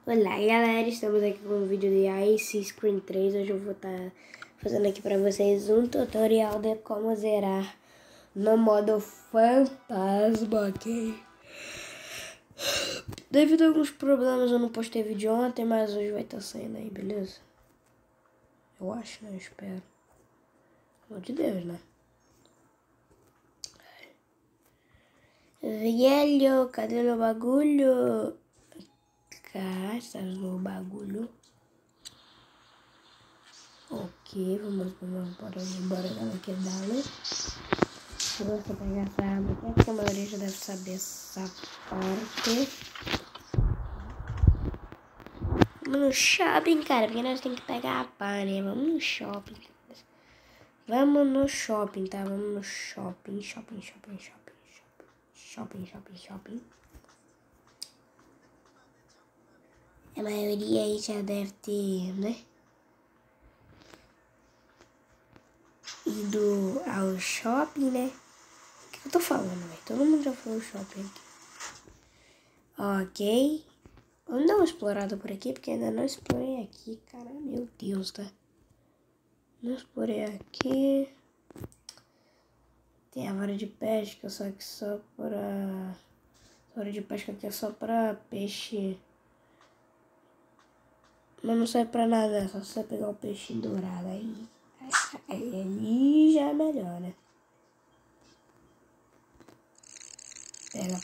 Olá galera, estamos aqui com um vídeo de Ice Screen 3. Hoje eu vou estar fazendo aqui para vocês um tutorial de como zerar no modo fantasma, ok? Devido a alguns problemas eu não postei vídeo ontem, mas hoje vai estar saindo aí, beleza? Eu acho, né? Eu espero. Pelo amor de Deus, né? Velho, cadê o bagulho? Cá, estás no bagulho. Ok, vamos embora dela que dá-lhe. Se você pegar essa arma aqui, porque a maioria já deve saber essa parte. Vamos no shopping, cara, porque nós temos que pegar a pá, né? Vamos no shopping. Vamos no shopping, tá? Vamos no shopping. Shopping. A maioria aí já deve ter, né? Ido ao shopping, né? O que eu tô falando, velho? Todo mundo já foi ao shopping aqui. Ok. Vamos dar uma explorada por aqui, porque ainda não explorei aqui, cara. Meu Deus, tá? Não explorei aqui. Tem a vara de pesca, só que só pra... A vara de pesca aqui é só pra peixe. Mas não serve pra nada, é só você pegar o peixe dourado aí. Aí já é melhor, né? Pega.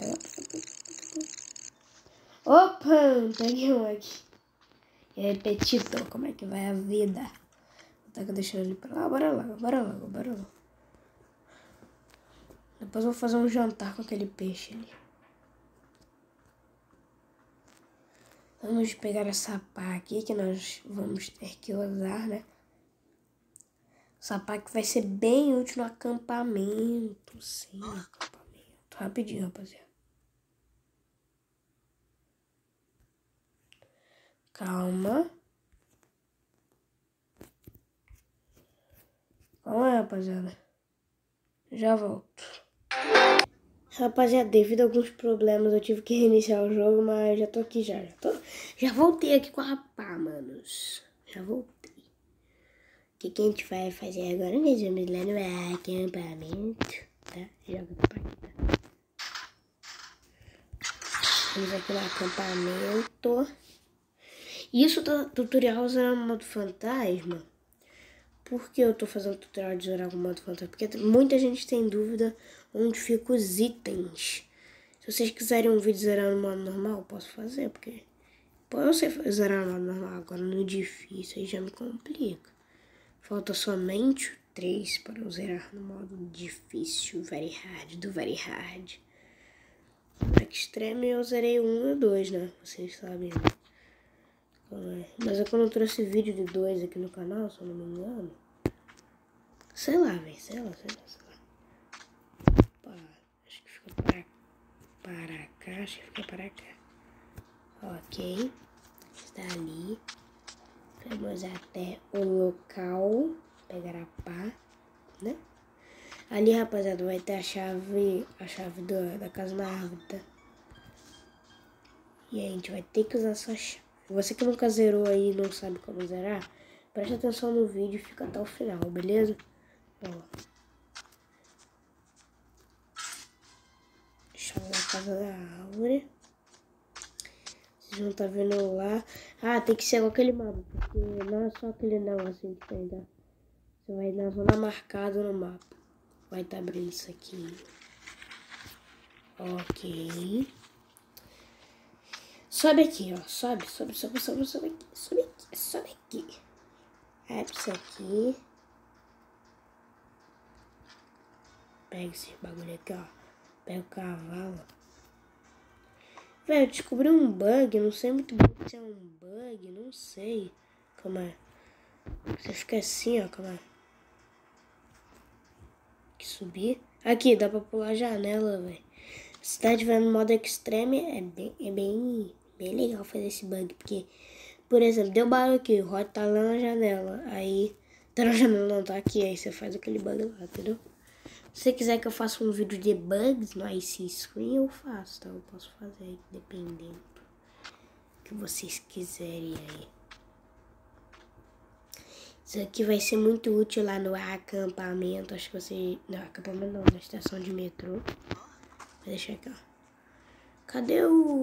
Opa! Peguei um aqui. Repetito, como é que vai a vida? Tá deixando ele pra lá, bora lá. Depois eu vou fazer um jantar com aquele peixe ali. Vamos pegar essa pá aqui que nós vamos ter que usar, né? Essa pá que vai ser bem útil no acampamento. Sim, acampamento. Rapidinho, rapaziada. Calma. Calma aí, rapaziada. Já volto. Rapaziada, devido a alguns problemas eu tive que reiniciar o jogo, mas já tô aqui já. Já voltei aqui com a pá, manos. Já voltei. O que a gente vai fazer agora? Nós vamos lá no acampamento, tá? Joga pra cá, tá? Vamos aqui no acampamento. Isso do tutorial usando o modo fantasma. Por que eu tô fazendo tutorial de zerar com o modo fantasma? Porque muita gente tem dúvida onde ficam os itens. Se vocês quiserem um vídeo zerando no modo normal, eu posso fazer, porque... Pô, eu sei zerar no modo normal, agora no difícil aí já me complica. Falta somente o 3 para eu zerar no modo difícil, very hard. No extreme eu zerei o 1 e o 2, né? Vocês sabem. Mas é quando eu trouxe vídeo de 2 aqui no canal, se eu não me engano. Sei lá, velho. Sei lá. Opa, acho que fica para cá. Acho que fica para cá. Ok. Está ali. Vamos até o local. Pegar a pá, né? Ali, rapaziada, vai ter a chave da casa na árvore, tá? E a gente vai ter que usar essa chave. Você que nunca zerou aí e não sabe como zerar, preste atenção no vídeo e fica até o final, beleza? Ó. Chave da casa da árvore. Vocês vão estar vendo lá. Ah, tem que ser aquele mapa, porque não é só aquele negocinho que tem, tá? Você vai na zona marcada no mapa. Vai estar abrindo isso aqui. Ok. Sobe aqui, ó. Sobe aqui. Abre isso aqui. Pega esse bagulho aqui, ó. Pega o cavalo. Velho, eu descobri um bug. Não sei muito bem se é um bug. Não sei. Calma aí. Você fica assim, ó. Calma aí. Que subir. Aqui, dá pra pular a janela, velho. Se tá tiver no modo extreme, é bem legal fazer esse bug. Porque, por exemplo, deu barulho aqui. O Rod tá lá na janela. Aí, tá na janela, não, tá aqui. Aí você faz aquele bug lá, entendeu? Se você quiser que eu faça um vídeo de bugs no Ice Screen, eu faço, tá? Eu posso fazer, dependendo. que vocês quiserem aí. Isso aqui vai ser muito útil lá no acampamento. Acho que você... Não, acampamento não, na estação de metrô. Vou deixar aqui, ó. Cadê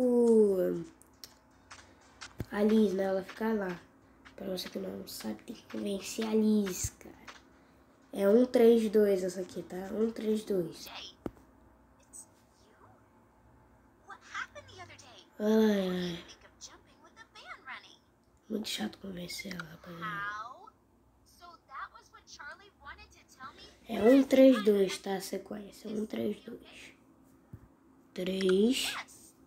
a Liz, né? Ela fica lá. Pra você que não sabe, tem que vencer a Liz, cara. É 132 essa aqui, tá? 132. Ai, ai. Muito chato convencer ela, rapaziada. É 132, tá? A sequência. 132. 3.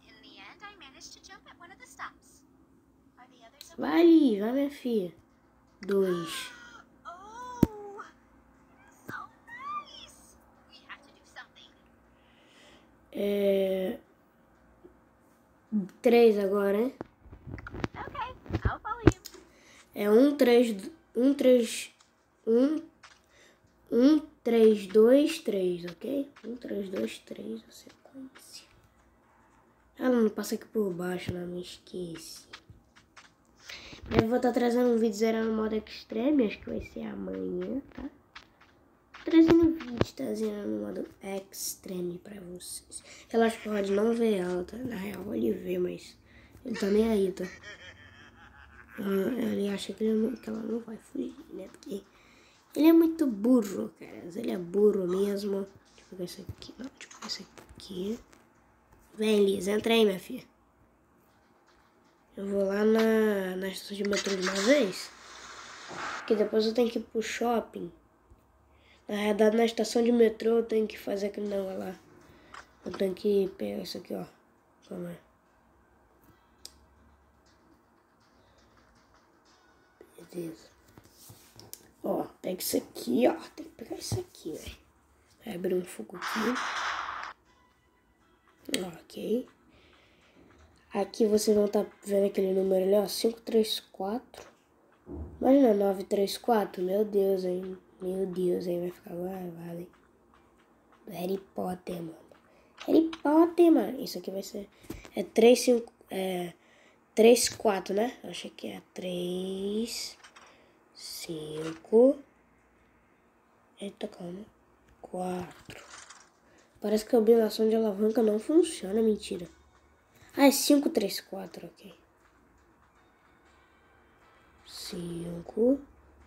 Vai ali, vai minha filha. 2. É... 3 agora, hein? É 1, 3, 1, 3, 1, 1, 3, 2, 3, ok? 1, 3, 2, 3, a sequência. Ah, não passa aqui por baixo, não me esqueci. Eu vou estar trazendo um vídeo zerando no modo extreme, acho que vai ser amanhã, tá? Trazendo vídeo, tá zerando no modo extreme pra vocês. Relaxa que o Rod não vê ela, tá? Na real, ele vê, mas ele tá nem aí, tá? Ele acha que ela não vai fugir, né? Porque ele é muito burro, cara. Ele é burro mesmo. Deixa eu pegar isso aqui. Não, deixa eu pegar isso aqui. Vem, Liz, entra aí, minha filha. Eu vou lá na estação de metrô de uma vez. Porque depois eu tenho que ir pro shopping. Na realidade, na estação de metrô eu tenho que fazer aquele negócio lá. Eu tenho que pegar isso aqui, ó. Calma aí. Beleza. Ó, pega isso aqui, ó. Tem que pegar isso aqui, velho. Vai abrir um fogo aqui. Ok. Aqui vocês vão estar vendo aquele número ali, ó. 534. Imagina, 934. Meu Deus, hein. Meu Deus, hein. Vai ficar gravado, hein. Harry Potter, mano. Harry Potter, mano. Isso aqui vai ser... É 3, 5... É... 3, 4, né? Eu achei que é 3... 5... Eita, calma. 4. Parece que a combinação de alavanca não funciona, mentira. Ah, é 5, 3, 4, ok. 5,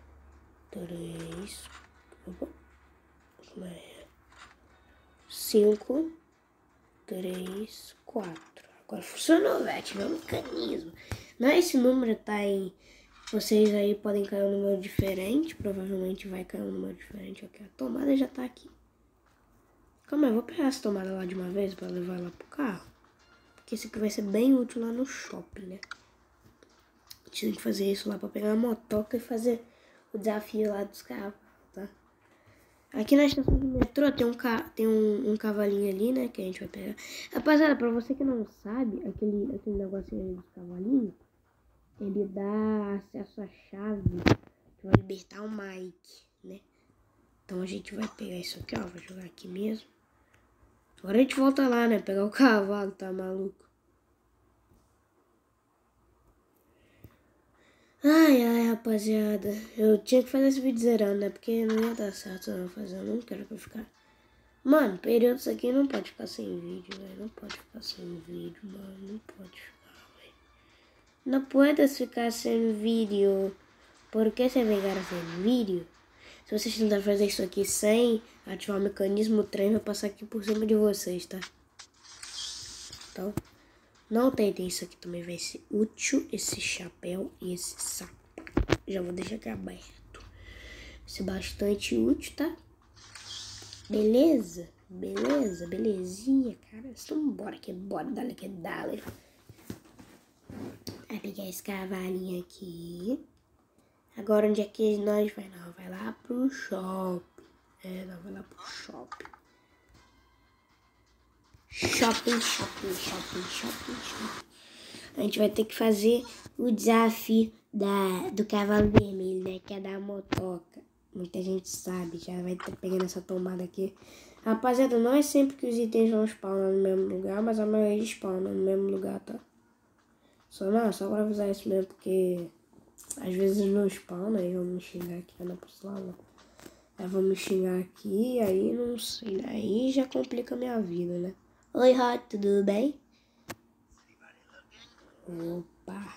3... Opa. Como é? 5, 3, 4. Agora funcionou, velho. Tive um mecanismo. Não é esse número, tá em... Vocês aí podem cair um número diferente. Provavelmente vai cair um número diferente. Ok, a tomada já tá aqui. Calma aí, eu vou pegar essa tomada lá de uma vez pra levar lá pro carro. Porque isso aqui vai ser bem útil lá no shopping, né? A gente tem que fazer isso lá pra pegar a motoca e fazer o desafio lá dos carros, tá? Aqui na estação do metrô tem um cavalinho ali, né? Que a gente vai pegar. Rapaziada, pra você que não sabe, aquele negocinho ali dos cavalinhos, ele dá acesso à chave que vai libertar o Mike, né? Então a gente vai pegar isso aqui, ó. Vou jogar aqui mesmo. Agora a gente volta lá, né? Pegar o cavalo, tá maluco? Ai, ai, rapaziada. Eu tinha que fazer esse vídeo zerando, né? Porque não ia dar certo não fazer. Eu não quero que eu ficar... Mano, períodos aqui não pode ficar sem vídeo, velho. Não pode ficar sem vídeo, mano. Não pode ficar, velho. Não puedes ficar sem vídeo. Por que você vai ficar sem vídeo? Se vocês tentarem fazer isso aqui sem ativar o mecanismo, o trem vai passar aqui por cima de vocês, tá? Então, não tentem isso aqui também. Vai ser útil esse chapéu e esse sapato. Já vou deixar aqui aberto. Vai ser bastante útil, tá? Beleza? Beleza? Belezinha, cara. Então bora que bora. Dale que dale. Vai pegar esse cavalinho aqui. Agora onde é que nós vai? Não, vai lá pro shopping. É, não, vai lá pro shopping. Shopping. A gente vai ter que fazer o desafio do cavalo vermelho, né? Que é da motoca. Muita gente sabe, já vai estar pegando essa tomada aqui. Rapaziada, não é sempre que os itens vão spawnar no mesmo lugar, mas a maioria spawna no mesmo lugar, tá? Só pra avisar isso mesmo, porque às vezes não spawna, aí vão me xingar aqui, eu não posso lá não. Aí vão me xingar aqui, aí não sei, né? Aí já complica a minha vida, né? Oi, Hot, tudo bem? Opa.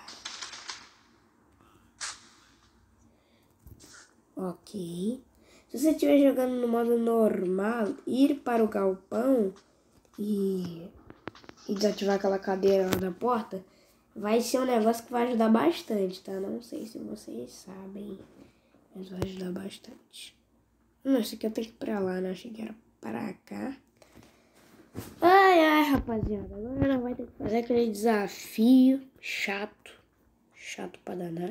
Ok. Se você estiver jogando no modo normal, ir para o galpão e desativar aquela cadeira lá da porta, vai ser um negócio que vai ajudar bastante, tá? Não sei se vocês sabem, mas vai ajudar bastante. Não, isso aqui eu tenho que ir pra lá, né? Achei que era pra cá. Ai, rapaziada. Agora nós vai ter que fazer aquele desafio chato. Chato pra danar.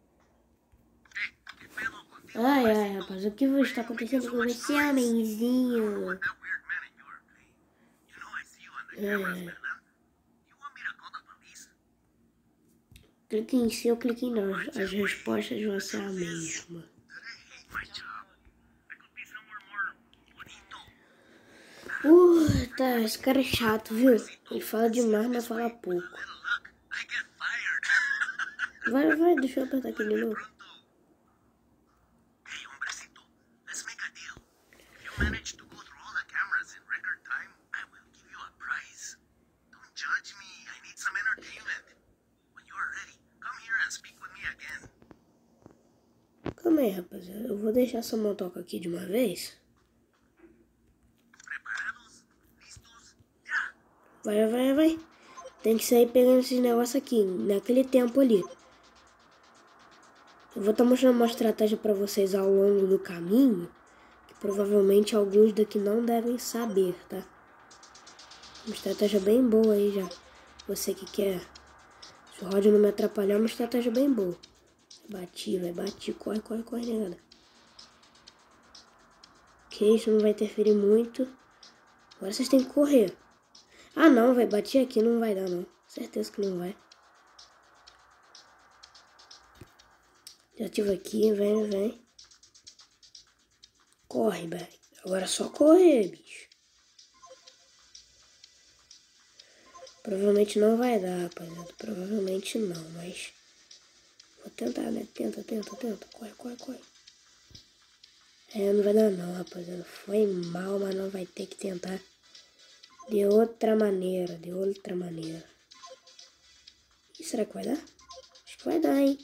Ai, rapaz. O que está acontecendo com esse homenzinho? Clique em sim ou clique em não. As respostas vão ser a mesma. Tá, esse cara é chato, viu? Ele fala demais, mas fala pouco. Vai, deixa eu apertar aqui de novo. Calma aí, rapaziada. Eu vou deixar essa motoca aqui de uma vez. Vai. Tem que sair pegando esses negócios aqui, naquele tempo ali. Eu vou estar mostrando uma estratégia pra vocês ao longo do caminho, que provavelmente alguns daqui não devem saber, tá? Uma estratégia bem boa aí já. Você que quer. Se o Rod não me atrapalhar, é uma estratégia bem boa. Bati. Corre, negada. Ok, isso não vai interferir muito. Agora vocês têm que correr. Ah, não, vai. Bati aqui, não vai dar, não. Certeza que não vai. Já ativa aqui, vem. Corre, velho. Agora é só correr, bicho. Provavelmente não vai dar, rapaziada. Provavelmente não, mas... Vou tentar, né? Tenta. Corre. Não vai dar não, rapaziada. Foi mal, mas não vai ter que tentar de outra maneira. E será que vai dar? Acho que vai dar, hein?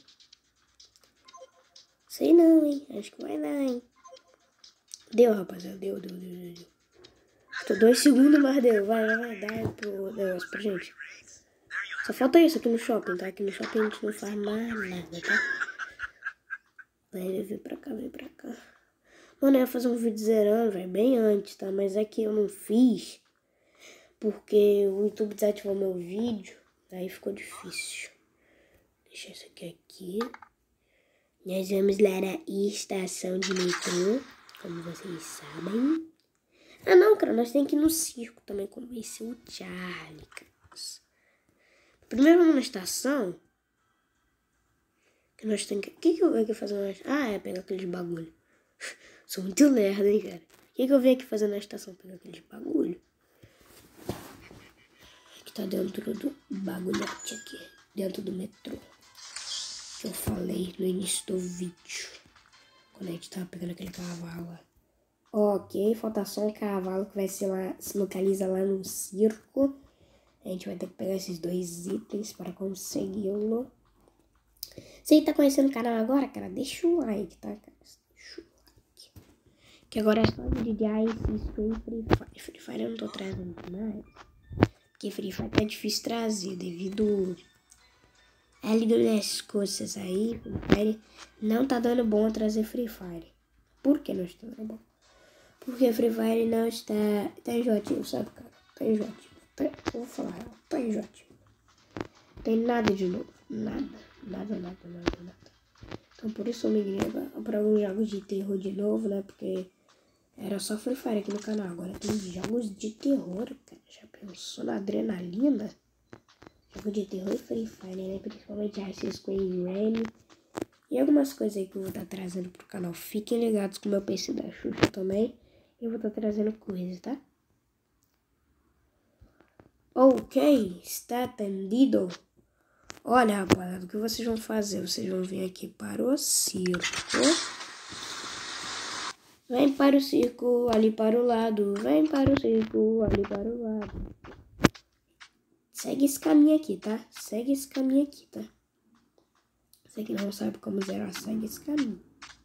Sei não, hein? Acho que vai dar, hein? Deu, rapaziada. Deu. Tô 2 segundos, mas deu. Vai dar pro negócio pra gente. Só falta isso aqui no shopping, tá? Aqui no shopping a gente não faz mais nada, tá? Vai vir pra cá. Mano, eu ia fazer um vídeo zerando, velho, bem antes, tá? Mas é que eu não fiz porque o YouTube desativou meu vídeo. Aí ficou difícil. Deixa isso aqui. Nós vamos lá na estação de metrô, como vocês sabem. Ah, não, cara, nós temos que ir no circo também convencer o Charlie, cara. Primeiro vamos na estação. Que nós temos que... O que eu venho aqui fazer na estação? Ah, é pegar aqueles bagulho. Sou muito lerdo, hein, cara. O que eu venho aqui fazer na estação? Pegar aqueles bagulho. Que tá dentro do bagulhote aqui. Dentro do metrô. Que eu falei no início do vídeo. Quando a gente tava pegando aquele cavalo lá. Ok, falta só um cavalo que vai se localiza lá no circo. A gente vai ter que pegar esses 2 itens para consegui-lo. Se você tá conhecendo o canal agora, cara, deixa o like, tá, cara? Deixa o like. Que agora é só vídeo de Ice Spray Free Fire. Free Fire eu não tô trazendo mais. Porque Free Fire tá difícil trazer devido a Liga das Coisas aí. Free Fire não tá dando bom trazer Free Fire. Por que não está dando bom? Porque Free Fire não está... Tá enjoativo, sabe, cara? Tá enjoativo. Vou falar, tá enjoativo. Não tem nada de novo. Nada. Então por isso eu migrei pra alguns jogos de terror de novo, né? Porque era só Free Fire aqui no canal. Agora tem jogos de terror, cara. Já pensou na adrenalina? Jogo de terror e Free Fire, né? Principalmente Assassin's Creed Rally. E algumas coisas aí que eu vou estar trazendo pro canal. Fiquem ligados com o meu PC da Xuxa também. Eu vou estar trazendo coisas, tá? Ok, está atendido. Olha, rapaziada, o que vocês vão fazer? Vocês vão vir aqui para o circo. Vem para o circo, ali para o lado. Vem para o circo, ali para o lado. Segue esse caminho aqui, tá? Segue esse caminho aqui, tá? Você que não sabe como zerar, segue esse caminho.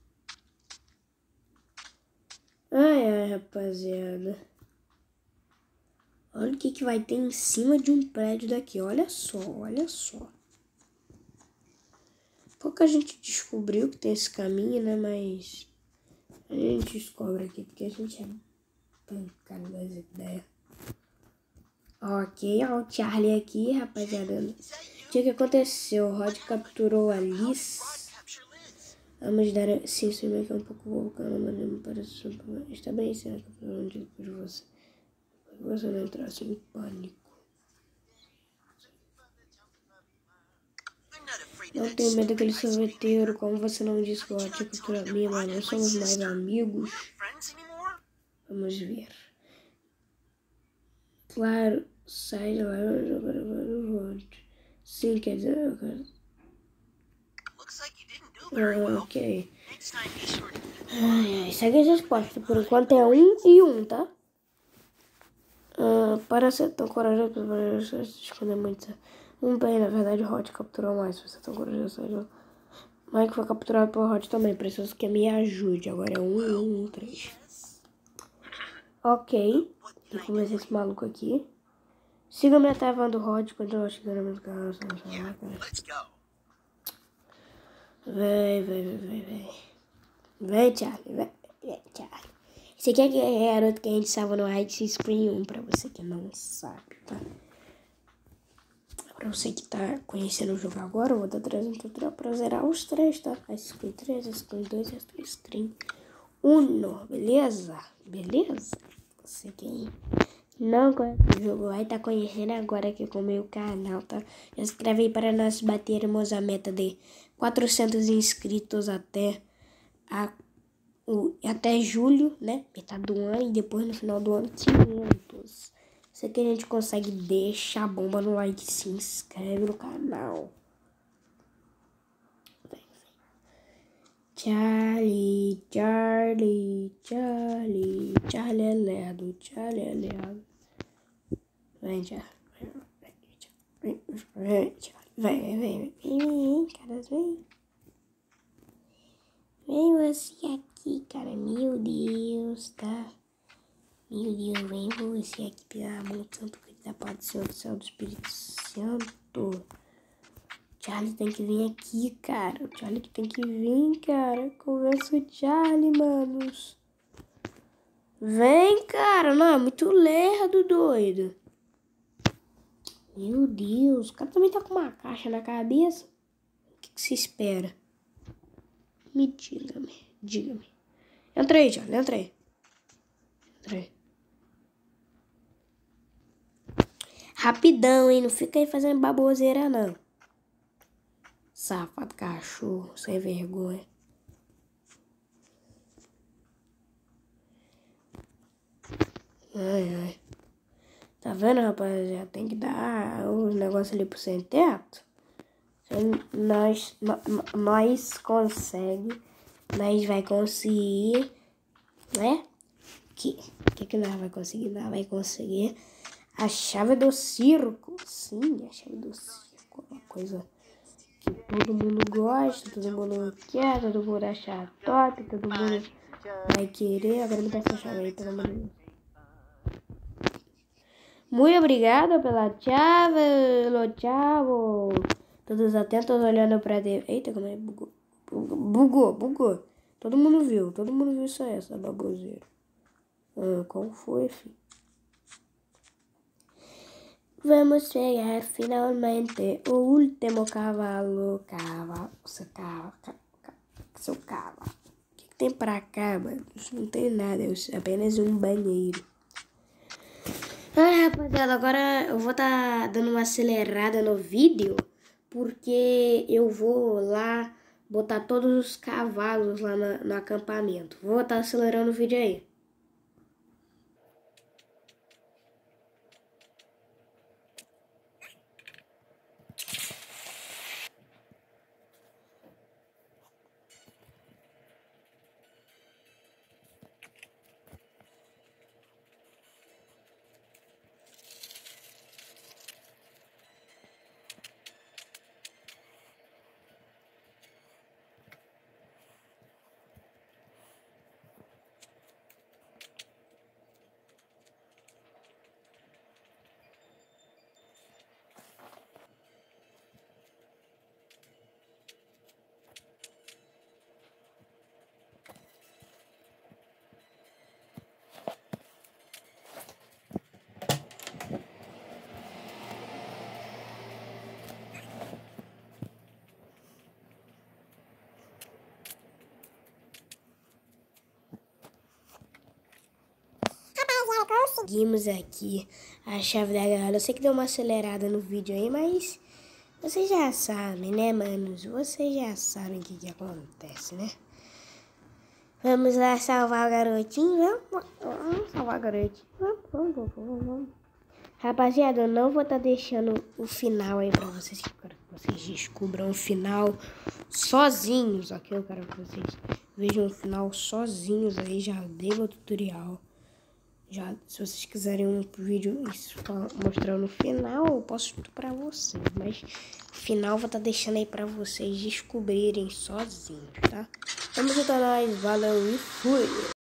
Ai, rapaziada. Olha o que vai ter em cima de um prédio daqui. Olha só, olha só. Pouca gente descobriu que tem esse caminho, né? Mas a gente descobre aqui porque a gente é pancado das ideias. Ok, ó, o Charlie aqui, rapaziada. O que aconteceu? O Rod capturou a Liz. Vamos dar... Sim, isso aqui é um pouco vulcano, mas não me parece... Está bem, será que eu não digo por você? Você não entrasse em pânico. Não tenho medo daquele sorveteiro. Como você não disse que o Rod capturou a minha, mas não somos mais amigos. Vamos ver. Claro, sai de lá e jogar o Rod. Sim, quer dizer... ok. Ai, segue as respostas. Por enquanto é 1 e 1, tá? Para ser tão corajoso, para esconder muito. Bem, na verdade, o Rod capturou mais. Você é tão corajoso. Mike foi capturado pelo Rod também. Preciso que me ajude. Agora é 1, 1, 3. Ok. Vou começar esse maluco aqui. Siga-me até a van do Rod quando eu chegar no meu carro. Vem. Vem, Charlie. Vem, Charlie. Esse aqui é a garota que a gente salva no Hide Spring 1, pra você que não sabe, tá? Pra você que tá conhecendo o jogo agora, eu vou estar trazendo um tutorial pra zerar os 3, tá? Hide Spring 3, Hide Spring 2 e Hide Spring 1, beleza? Beleza? Você que não conhece o jogo vai estar conhecendo agora aqui com o meu canal, tá? Já se inscreve aí para nós batermos a meta de 400 inscritos até julho, né? Metade do ano, e depois no final do ano 500. Isso aqui a gente consegue. Deixa a bomba no like, se inscreve no canal. Charlie é lerdo, Charlie é lerdo. Vem, Charlie. Vem, caras, vem. Vem você aqui, cara. Meu Deus, tá? Meu Deus, vem você aqui pela mão santo que da paz do Senhor do céu do Espírito Santo. Charlie tem que vir aqui, cara. O Charlie que tem que vir, cara. Conversa o Charlie, manos. Vem, cara. Não, é muito lerdo, doido. Meu Deus. O cara também tá com uma caixa na cabeça. O que se espera? Me diga-me. Entra aí, Charlie. Entra aí. Rapidão, hein? Não fica aí fazendo baboseira, não. Safado cachorro, sem vergonha. Ai. Tá vendo, rapaziada? Tem que dar os negócios ali pro sem teto. Nós consegue. Nós vai conseguir, né? O que nós vai conseguir? Nós vai conseguir a chave do circo. Sim, a chave do circo. Uma coisa que todo mundo gosta, todo mundo quer, todo mundo acha top, todo mundo vai querer. Agora me dá essa chave aí, pelo amor de Deus. Muito obrigada pela chave, chavo. Todos atentos olhando pra dentro. Eita, como é? Bugou. Todo mundo viu isso aí, essa baboseira. Qual foi, filho? Vamos pegar finalmente o último cavalo. Seu cavalo. O que tem pra cá, mano? Isso não tem nada, é apenas um banheiro. Rapaziada, agora eu vou estar dando uma acelerada no vídeo, porque eu vou lá botar todos os cavalos lá no acampamento. Vou estar acelerando o vídeo aí. Conseguimos aqui a chave da gaiola. Eu sei que deu uma acelerada no vídeo aí, mas vocês já sabem, né, manos? Vocês já sabem o que acontece, né? Vamos lá salvar o garotinho. Vamos salvar o garotinho. Vamos. Rapaziada, eu não vou estar deixando o final aí pra vocês. Eu quero que vocês descubram o final sozinhos, ok? Eu quero que vocês vejam o final sozinhos aí. Já dei o tutorial. Já, se vocês quiserem um vídeo mostrando o final, eu posto pra vocês. Mas o final vou estar deixando aí pra vocês descobrirem sozinhos, tá? Vamos juntar nós. Valeu e fui!